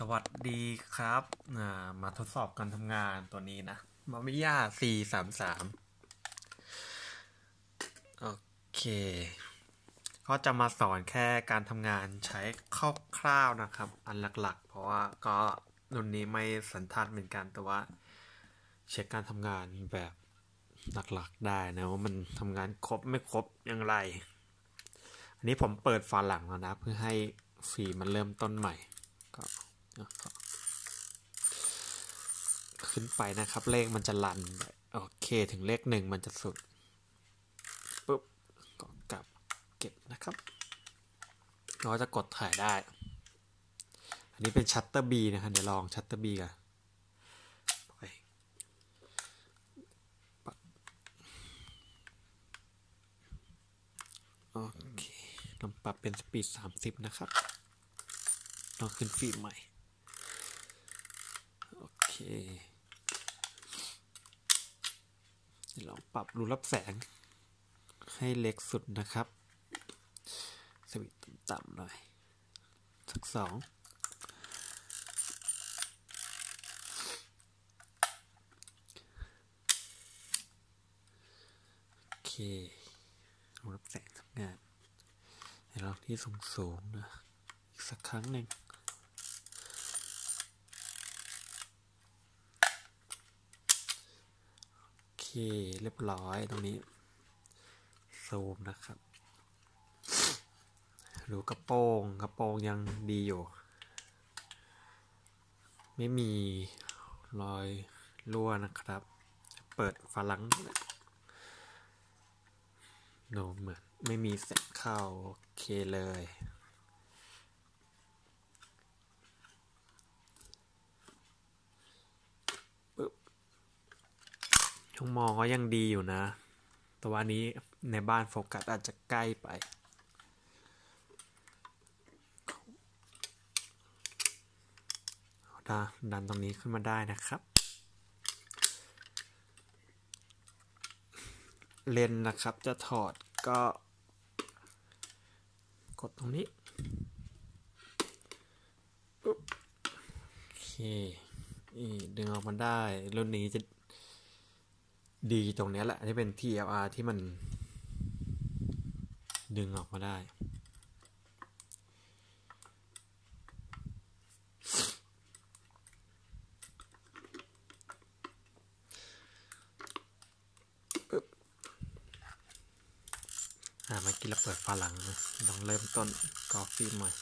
สวัสดีครับมาทดสอบการทำงานตัวนี้นะมามิยา433โอเคก็จะมาสอนแค่การทำงานใช้คร่าวๆนะครับอันหลักๆเพราะว่าก็รุ่นนี้ไม่สันทัดเหมือนกันแต่ว่าเช็คการทำงานแบบหลักๆได้นะว่ามันทำงานครบไม่ครบอย่างไรอันนี้ผมเปิดฝาหลังแล้วนะเพื่อให้ฟีมันเริ่มต้นใหม่ก็ขึ้นไปนะครับเลขมันจะรันโอเคถึงเลข1มันจะสุดปุ๊บก็กลับเก็บนะครับเราจะกดถ่ายได้อันนี้เป็นชัตเตอร์ B นะครับเดี๋ยวลองชัตเตอร์ B กันโอเคลองปรับเป็นสปีด30นะครับลองขึ้นฟีดใหม่โอเคลองปรับรูรับแสงให้เล็กสุดนะครับสวิตช์ต่ำๆหน่อยสัก2โอเครูรับแสงทำงานให้เราที่สูงๆนะอีกสักครั้งหนึ่งโอเคเรียบร้อยตรงนี้ซูมนะครับดูกระโปรงยังดีอยู่ไม่มีรอยรั่วนะครับเปิดฝาหลังโนเหมือนไม่มีแสงเข้าโอเคเลยปึ๊บช่องมองก็ยังดีอยู่นะแต่ว่านี้ในบ้านโฟกัสอาจจะใกล้ไปดันตรงนี้ขึ้นมาได้นะครับเลนส์นะครับจะถอดก็กดตรงนี้ปุ๊บโอเคดึงออกมาได้รุ่นนี้จะดีตรงนี้แหละที่เป็น TLR ที่มันดึงออกมาได้เมื่อกี้เราเปิดฝาหลังนะลองเริ่มต้นกอฟิล์มใหม่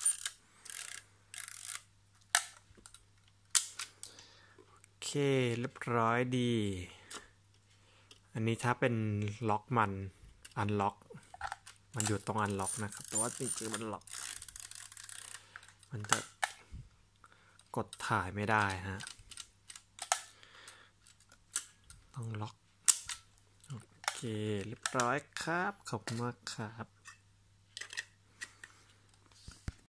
โอเคเรียบร้อยดีอันนี้ถ้าเป็นล็อกมันอันล็อกมันอยู่ตรงอันล็อกนะครับแต่ว่าจริงๆมันล็อกมันจะกดถ่ายไม่ได้ฮะต้องล็อกโอเคเรียบร้อยครับขอบคุณมากครับ